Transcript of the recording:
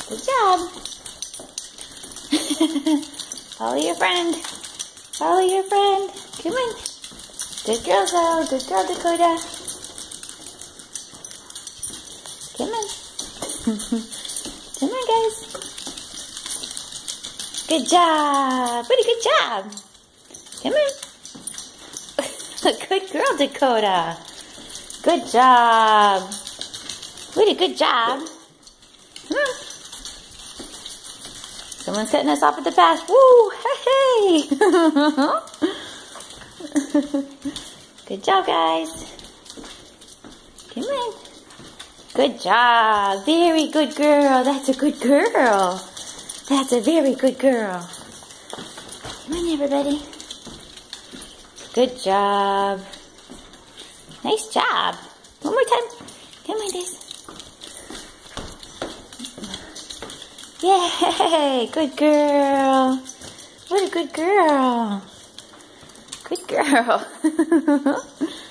Good job. Follow your friend. Follow your friend. Come on. Good girl, Zoe. Good girl, Dakota. Come on. Come on, guys. Good job. Pretty good job. Come on. Good girl, Dakota. Good job. Pretty good job. Come on. Someone's setting us off at the pass. Woo! Hey! Good job, guys. Come on. Good job. Very good girl. That's a good girl. That's a very good girl. Come on, everybody. Good job. Nice job. One more time. Come on, guys. Yay! Good girl. What a good girl. Good girl.